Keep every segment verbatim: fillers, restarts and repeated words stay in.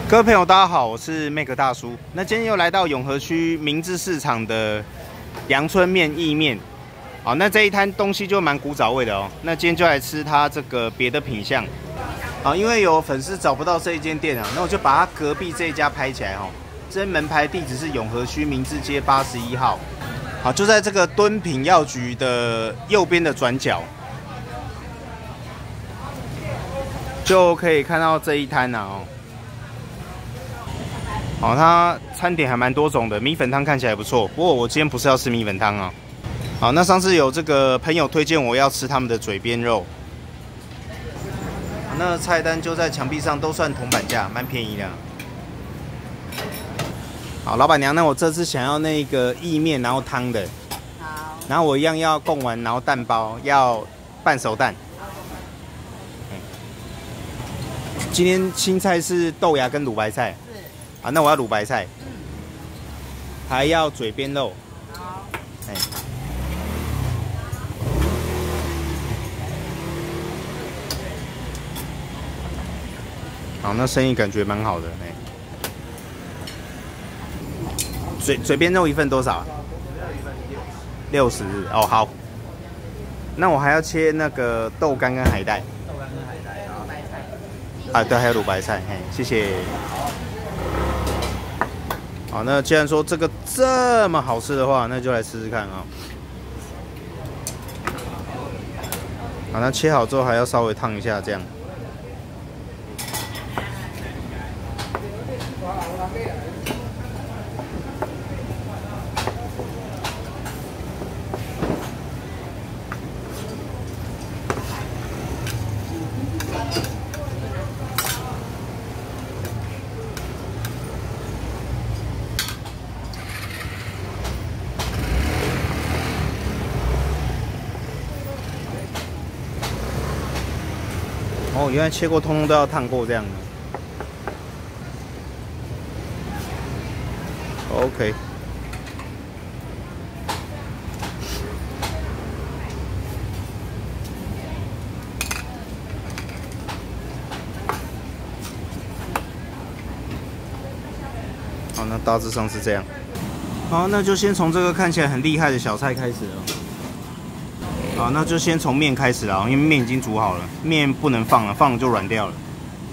各位朋友，大家好，我是 Mac 大叔。那今天又来到永和区明治市场的阳春面意面。好，那这一摊东西就蛮古早味的哦。那今天就来吃它这个别的品项。好，因为有粉丝找不到这一间店啊，那我就把它隔壁这一家拍起来哦。这门牌地址是永和区明治街八十一号。好，就在这个敦品药局的右边的转角，就可以看到这一摊啊哦。 好，它餐点还蛮多种的，米粉汤看起来不错。不过我今天不是要吃米粉汤啊。好，那上次有这个朋友推荐我要吃他们的嘴边肉，那菜单就在墙壁上，都算铜板价，蛮便宜的。好，老板娘，那我这次想要那个意面，然后汤的。好。然后我一样要贡丸，然后蛋包，要半熟蛋。嗯。今天青菜是豆芽跟卤白菜。 啊，那我要卤白菜，嗯，还要嘴边肉，好，哎，好，那生意感觉蛮好的，哎，嘴嘴边肉一份多少啊？六十日哦，好，那我还要切那个豆干跟海带，豆干跟海带，然后白菜，啊，对，还有卤白菜，嘿，谢谢。 好，那既然说这个这么好吃的话，那就来试试看啊。好，那切好之后还要稍微烫一下，这样。哦，原来切过，通通都要烫过这样的。OK。好，那大致上是这样。好，那就先从这个看起来很厉害的小菜开始了。 好，那就先从面开始啦，因为面已经煮好了，面不能放了，放了就软掉了。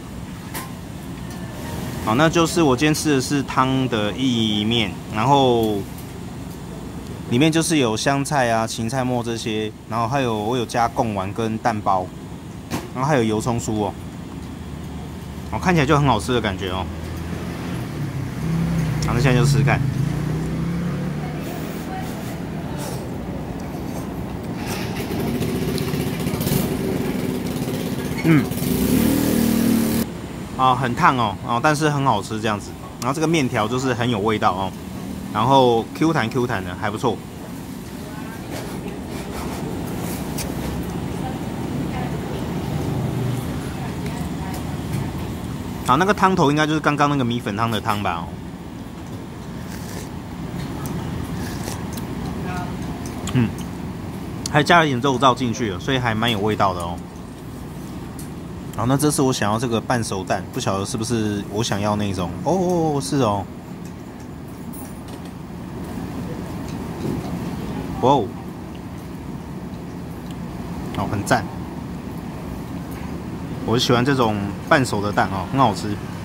好，那就是我今天吃的是汤的意面，然后里面就是有香菜啊、芹菜末这些，然后还有我有加贡丸跟蛋包，然后还有油葱酥哦，哦，看起来就很好吃的感觉哦。好，那现在就试试看。 嗯，啊，很烫哦，哦，但是很好吃这样子。然后这个面条就是很有味道哦，然后 Q 弹 Q 弹的，还不错。好，那个汤头应该就是刚刚那个米粉汤的汤吧？哦，嗯，还加了一点肉燥进去了，所以还蛮有味道的哦。 好，那这次我想要这个半熟蛋，不晓得是不是我想要那种哦，是哦，哇哦，好，很赞，我喜欢这种半熟的蛋哦，很好吃。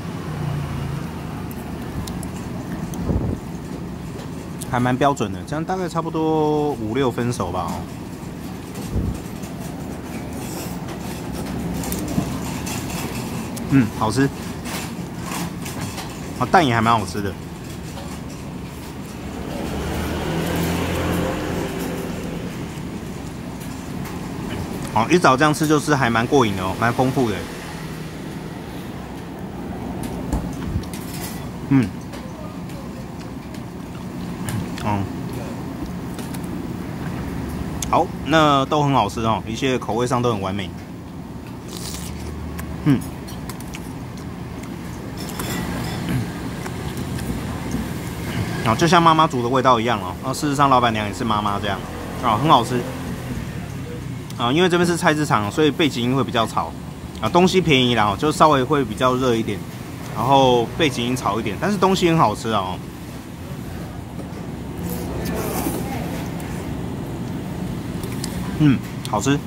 还蛮标准的，这样大概差不多五六分熟吧哦。 嗯，好吃。啊，蛋也还蛮好吃的。好，一早这样吃就是还蛮过瘾的哦，蛮丰富的。嗯，嗯，好，那都很好吃哦，一切口味上都很完美。嗯。 啊，就像妈妈煮的味道一样哦。那事实上，老板娘也是妈妈这样，啊，很好吃。啊，因为这边是菜市场，所以背景音会比较吵。啊，东西便宜啦，就稍微会比较热一点。 然后背景音吵一点，但是东西很好吃啊、哦。嗯，好吃。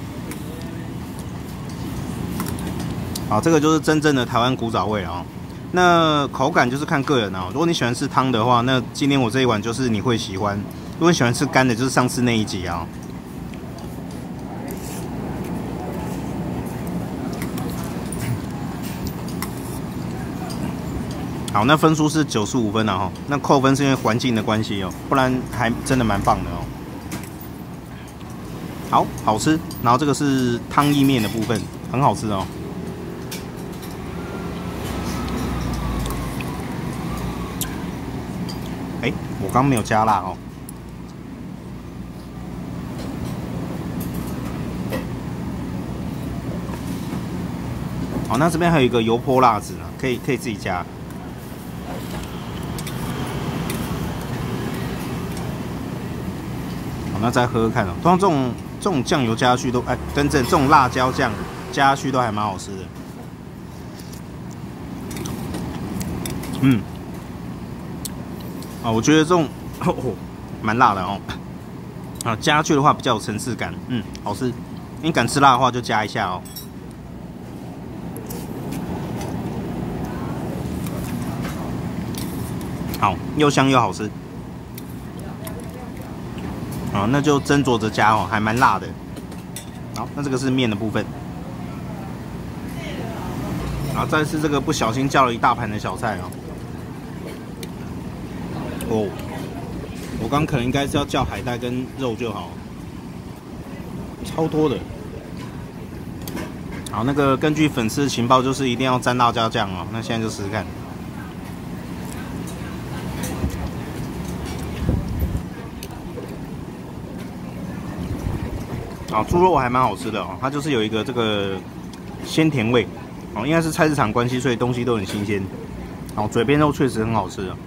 好，这个就是真正的台湾古早味了哦。那口感就是看个人哦。如果你喜欢吃汤的话，那今天我这一碗就是你会喜欢；如果你喜欢吃干的，就是上次那一集啊、哦。好，那分数是九十五分啊哈。那扣分是因为环境的关系哦，不然还真的蛮棒的哦。好，好吃。然后这个是汤意面的部分，很好吃哦。哎，我刚没有加辣哦。好，那这边还有一个油泼辣子呢，可以可以自己加。好，那再喝喝看哦。通常这种这种酱油加下去都，哎，等等，这种辣椒酱加下去都还蛮好吃的。嗯。啊，我觉得这种哦蛮辣的哦。啊，加下去的话比较有层次感，嗯，好吃。你敢吃辣的话就加一下哦。好，又香又好吃。啊，那就斟酌着加哦，还蛮辣的。好，那这个是面的部分。然后再是这个不小心叫了一大盘的小菜哦。哦，我刚可能应该是要叫海带跟肉就好，超多的。好，那个根据粉丝的情报，就是一定要沾辣椒酱哦。那现在就试试看。啊，猪肉还蛮好吃的哦，它就是有一个这个鲜甜味哦，应该是菜市场关系，所以东西都很新鲜。哦，嘴边肉确实很好吃啊。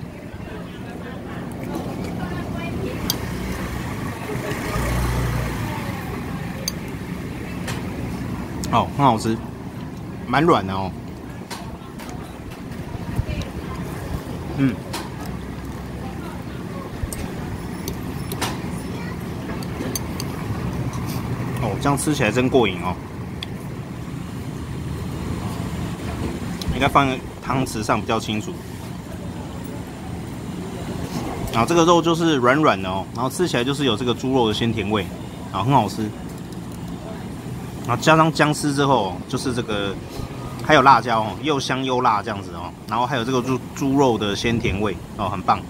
哦，很好吃，蛮软的哦。嗯。哦，这样吃起来真过瘾哦。应该放在汤匙上比较清楚。然后这个肉就是软软的哦，然后吃起来就是有这个猪肉的鲜甜味，然后很好吃。然后加上姜丝之后，就是这个还有辣椒哦，又香又辣这样子哦，然后还有这个猪猪肉的鲜甜味哦，很棒。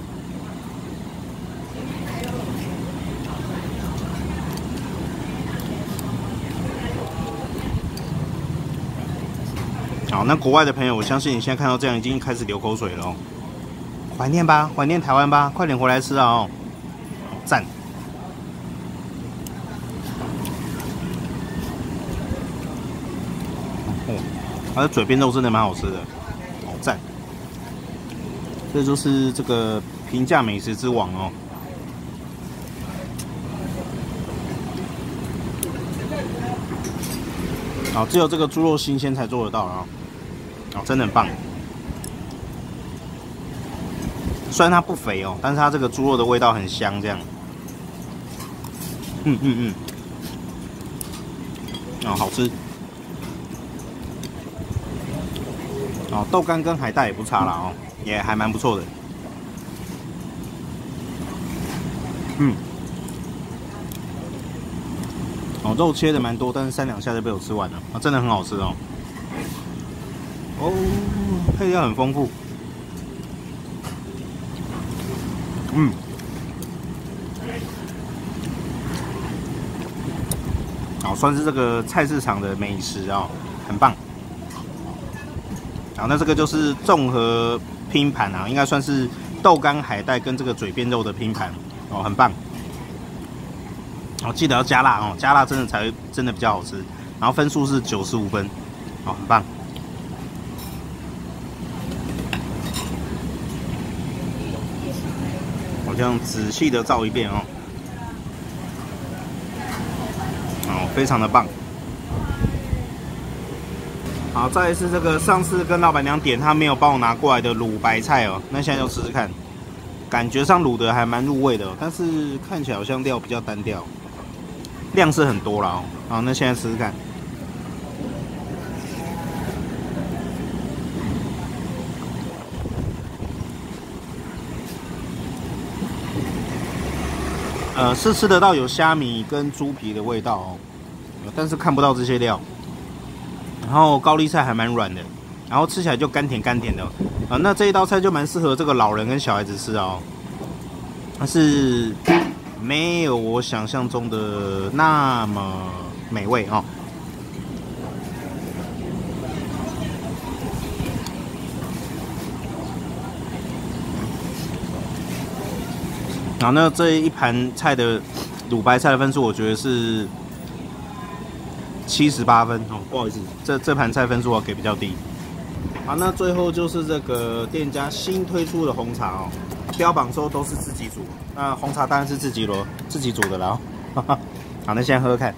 好，那国外的朋友，我相信你现在看到这样已经开始流口水了哦，怀念吧，怀念台湾吧，快点回来吃啊哦，赞！哦，它的嘴边肉真的蛮好吃的，好赞！这就是这个平价美食之王哦。好，只有这个猪肉新鲜才做得到啊！哦，真的很棒。虽然它不肥哦，但是它这个猪肉的味道很香，这样。嗯嗯嗯。哦，好吃。哦，豆干跟海带也不差啦哦，也还蛮不错的。嗯。哦，肉切的蛮多，但是三两下就被我吃完了啊，真的很好吃哦。哦，配料很丰富。嗯。好，算是这个菜市场的美食哦，很棒。好，那这个就是综合拼盘啊，应该算是豆干、海带跟这个嘴边肉的拼盘哦，很棒。哦，记得要加辣哦，加辣真的才真的比较好吃。然后分数是九十五分，哦，很棒。我这样仔细的照一遍哦，哦，非常的棒。 好，再来是这个上次跟老板娘点，她没有帮我拿过来的卤白菜哦，那现在就吃吃看，感觉上卤的还蛮入味的、哦，但是看起来好像料比较单调，量是很多啦哦。好，那现在吃吃看。呃，是吃得到有虾米跟猪皮的味道哦，但是看不到这些料。然后高丽菜还蛮软的，然后吃起来就甘甜甘甜的啊、呃。那这一道菜就蛮适合这个老人跟小孩子吃哦，但是没有我想象中的那么美味哦。好，那这一盘菜的卤白菜的分数，我觉得是七十八分哦，不好意思，这这盘菜分数我给比较低。好，那最后就是这个店家新推出的红茶哦，标榜说都是自己煮，那红茶当然是自己咯，自己煮的啦哦。好，那现在喝喝看。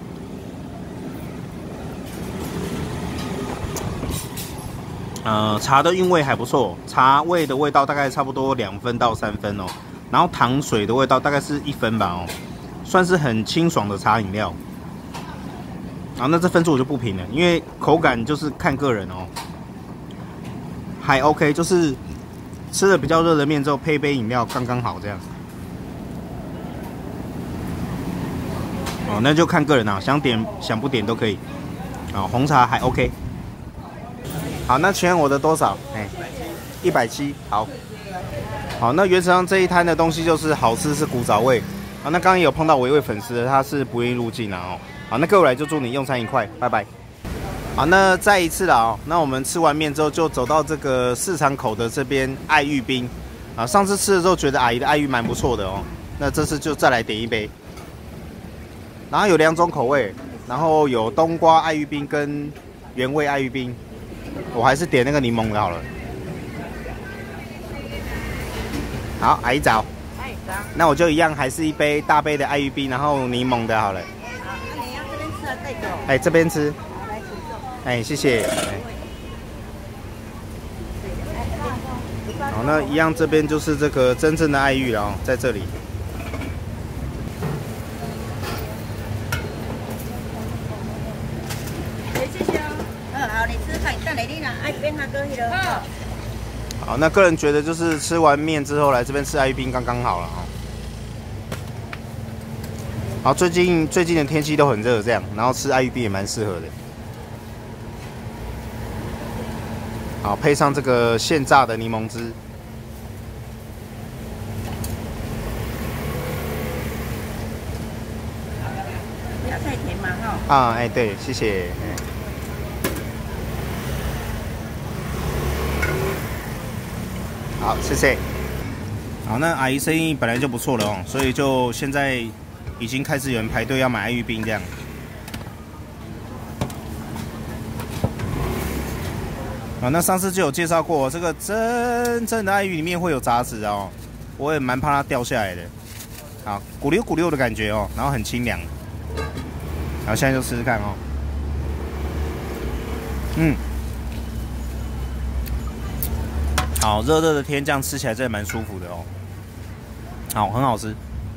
呃，茶的韵味还不错，茶味的味道大概差不多两分到三分哦。然后糖水的味道大概是一分吧哦，算是很清爽的茶饮料。好，那这分数我就不评了，因为口感就是看个人哦。还 OK， 就是吃了比较热的面之后配一杯饮料刚刚好这样。哦，那就看个人啊，想点想不点都可以。啊、哦，红茶还 OK。好，那请问我的多少？哎，一百七。好。好，那原则上这一摊的东西就是好吃是古早味啊。那刚刚也有碰到我一位粉丝，他是不愿意入境啊哦。好，那各位来就祝你用餐愉快，拜拜。好，那再一次了哦。那我们吃完面之后就走到这个市场口的这边爱玉冰啊。上次吃的时候觉得阿姨的爱玉蛮不错的哦，那这次就再来点一杯。然后有两种口味，然后有冬瓜爱玉冰跟原味爱玉冰，我还是点那个柠檬的好了。好，阿姨早。哎，早。那我就一样，还是一杯大杯的爱玉冰，然后柠檬的好了。好，那你要这边吃啊，这个。哎，这边吃。好，来请坐。哎，谢谢。好，那一样这边就是这个真正的爱玉了哦，在这里。 谢谢哦。嗯，好，你吃看，等下你啦，爱边那个去了。好。 好，那个人觉得就是吃完面之后来这边吃爱玉冰刚刚好了哦。好，最近最近的天气都很热，这样，然后吃爱玉冰也蛮适合的。好，配上这个现榨的柠檬汁。 不要太甜嘛，哈。 啊，哎，对，谢谢。哎好，谢谢。好，那阿姨生意本来就不错了哦，所以就现在已经开始有人排队要买爱玉冰这样。好，那上次就有介绍过，这个真正的爱玉里面会有杂质哦，我也蛮怕它掉下来的。好，咕溜咕溜的感觉哦，然后很清凉。然后现在就试试看哦。嗯。好，热热的天这样吃起来真的蛮舒服的哦。好，很好吃。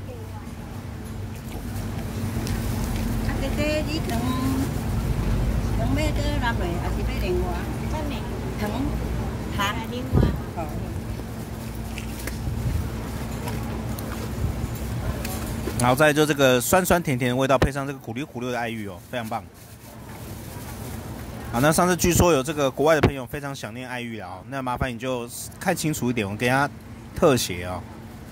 啊，姐姐，你糖糖要搁拿落，还是要另外？糖糖另外。好。 然后再就这个酸酸甜甜的味道，配上这个苦溜苦溜的爱玉哦，非常棒。好，那上次据说有这个国外的朋友非常想念爱玉啊，那麻烦你就看清楚一点，我给他特写啊。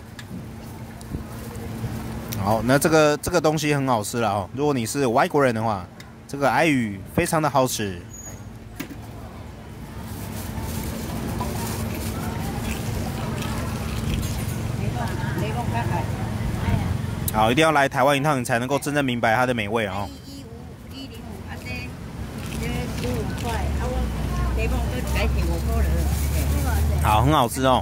好，那这个这个东西很好吃了哦，如果你是外国人的话，这个爱玉非常的好吃。好，一定要来台湾一趟，你才能够真正明白它的美味哦。好，很好吃哦。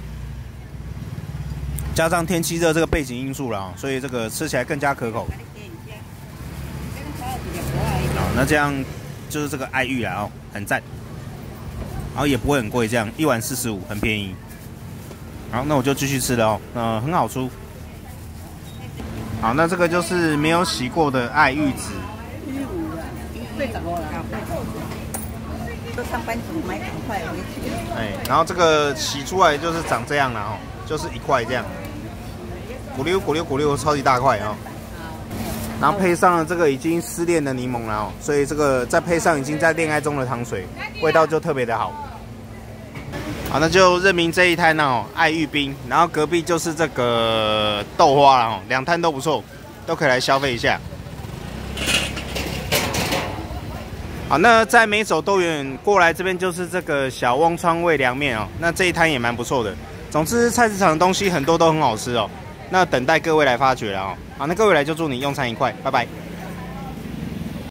加上天气热这个背景因素了，所以这个吃起来更加可口。好，那这样就是这个爱玉啦哦，很赞。然后也不会很贵，这样一碗四十五，很便宜。好，那我就继续吃了哦，呃，很好出。好，那这个就是没有洗过的爱玉子。 八十五啦，都上班族买两块回去。 哎，然后这个洗出来就是长这样了哦，就是一块这样，咕溜咕溜咕溜，超级大块哦。然后配上了这个已经失恋的柠檬了哦，所以这个再配上已经在恋爱中的糖水，味道就特别的好。好，那就认明这一摊哦，爱玉冰，然后隔壁就是这个豆花了哦，两摊都不错，都可以来消费一下。好，那在没走多远过来这边就是这个小翁川味凉面哦，那这一摊也蛮不错的。总之菜市场的东西很多都很好吃哦，那等待各位来发掘了哦。好，那各位来就祝你用餐愉快，拜拜。